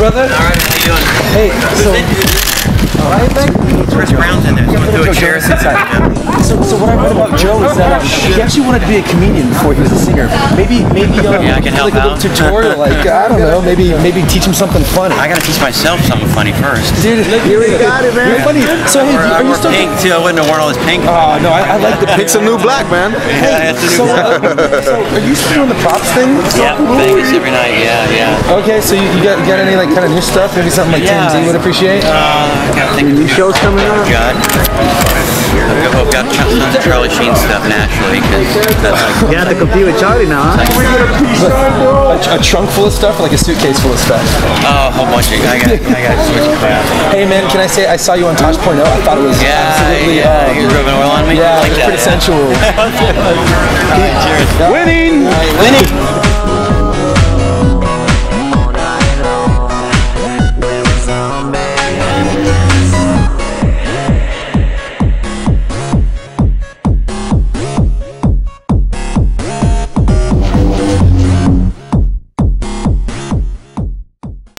brother? All right, how you doing? Hey, so... Chris Brown's in there. Someone threw a chair inside. So what I read about Joe is that he actually wanted to be a comedian before he was a singer. Maybe yeah, I can help like out. A little tutorial, like I don't know, maybe teach him something funny. I gotta teach myself something funny first. Dude, you got it, man. You're funny. So hey, are you still pink too? I wouldn't have worn all this pink. Oh no, I like the Pink's a new black, man. Hey, so are you still on the props thing? Yeah, Vegas every night. Yeah. Okay, so you got any like kind of new stuff? Maybe something like TMZ would appreciate. I gotta think of new shows coming up. God. I've got some Charlie Sheen stuff naturally because that's like. You have to compete with Charlie now, huh? A trunk full of stuff, or like a suitcase full of stuff? Oh, a whole bunch of. I got switch crap. Hey man, can I say I saw you on Tosh.0? I thought it was absolutely. You rubbing oil on me? Yeah, like it was pretty sensual. Cheers. Winning.